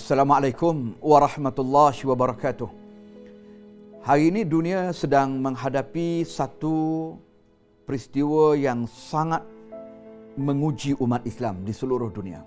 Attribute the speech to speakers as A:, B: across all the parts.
A: Assalamualaikum warahmatullahi wabarakatuh. Hari ini dunia sedang menghadapi satu peristiwa yang sangat menguji umat Islam di seluruh dunia.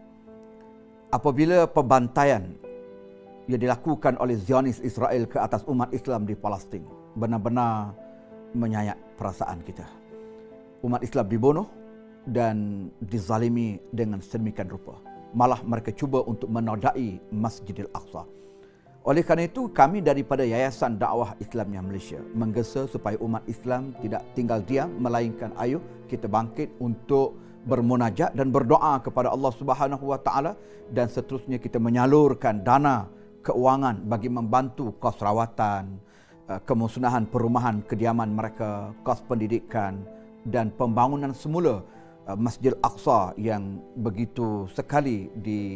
A: Apabila pembantaian yang dilakukan oleh Zionis Israel ke atas umat Islam di Palestin benar-benar menyayat perasaan kita. Umat Islam dibunuh dan dizalimi dengan sedemikian rupa. Malah mereka cuba untuk menodai Masjidil Aqsa. Oleh kerana itu, kami daripada Yayasan Dakwah Islamnya Malaysia menggesa supaya umat Islam tidak tinggal diam, melainkan ayo kita bangkit untuk bermunajat dan berdoa kepada Allah Subhanahu Wa Taala, dan seterusnya kita menyalurkan dana keuangan bagi membantu kos rawatan, kemusnahan perumahan kediaman mereka, kos pendidikan dan pembangunan semula Masjid Aqsa yang begitu sekali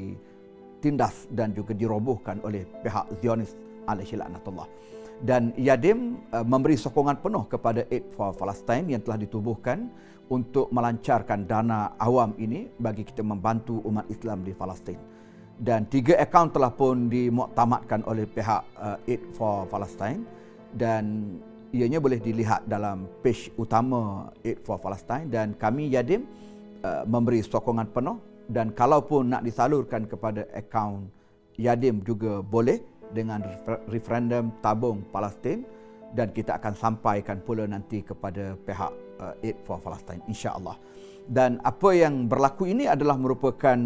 A: ditindas dan juga dirobohkan oleh pihak Zionis alaihi laknatullah. Dan Yadim memberi sokongan penuh kepada Aid for Palestine yang telah ditubuhkan untuk melancarkan dana awam ini bagi kita membantu umat Islam di Palestin. Dan 3 akaun telah pun dimuktamadkan oleh pihak Aid for Palestine, dan ianya boleh dilihat dalam page utama Aid for Palestine. Dan kami Yadim memberi sokongan penuh, dan kalaupun nak disalurkan kepada akaun Yadim juga boleh dengan referendum tabung Palestin, dan kita akan sampaikan pula nanti kepada pihak Aid for Palestine insya-Allah. Dan apa yang berlaku ini adalah merupakan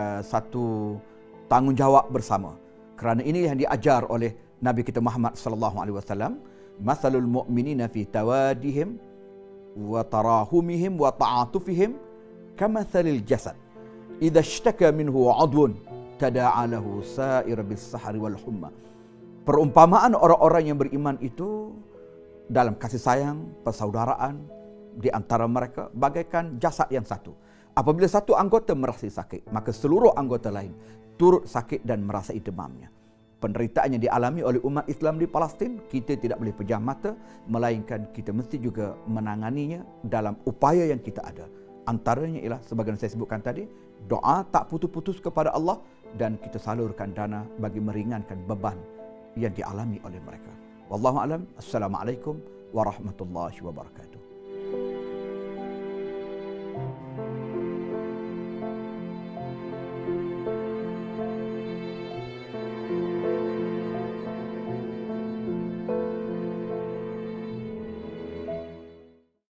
A: satu tanggungjawab bersama, kerana ini yang diajar oleh Nabi kita Muhammad sallallahu alaihi wasallam, masalul mu'minina fi tawadihim wa tarahumihim wa ta'atufihim kamathalil jasad idza ishtaka minhu 'udwun tada'a lahu sa'ir bis-sahri wal humma. Perumpamaan orang-orang yang beriman itu dalam kasih sayang, persaudaraan di antara mereka bagaikan jasad yang satu. Apabila satu anggota merasa sakit, maka seluruh anggota lain turut sakit dan merasai demamnya. Penderitaan yang dialami oleh umat Islam di Palestin, kita tidak boleh pejam mata, melainkan kita mesti juga menanganinya dalam upaya yang kita ada. Antaranya ialah, sebagaimana saya sebutkan tadi, doa tak putus-putus kepada Allah, dan kita salurkan dana bagi meringankan beban yang dialami oleh mereka. Wallahu a'lam. Assalamualaikum warahmatullahi wabarakatuh.